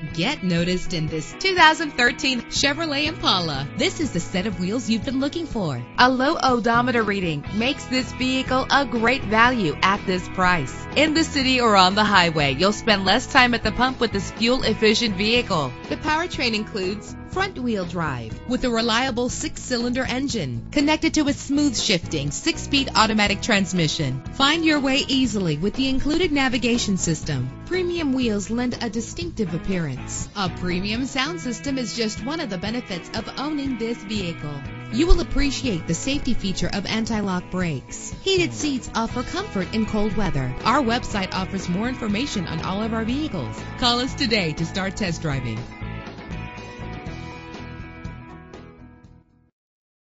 Get noticed in this 2013 Chevrolet Impala. This is the set of wheels you've been looking for. A low odometer reading makes this vehicle a great value at this price. In the city or on the highway, you'll spend less time at the pump with this fuel-efficient vehicle. The powertrain includes front-wheel drive with a reliable 6-cylinder engine connected to a smooth shifting 6-speed automatic transmission. Find your way easily with the included navigation system. Premium wheels lend a distinctive appearance. A premium sound system is just one of the benefits of owning this vehicle. You will appreciate the safety feature of anti-lock brakes. Heated seats offer comfort in cold weather. Our website offers more information on all of our vehicles. Call us today to start test driving.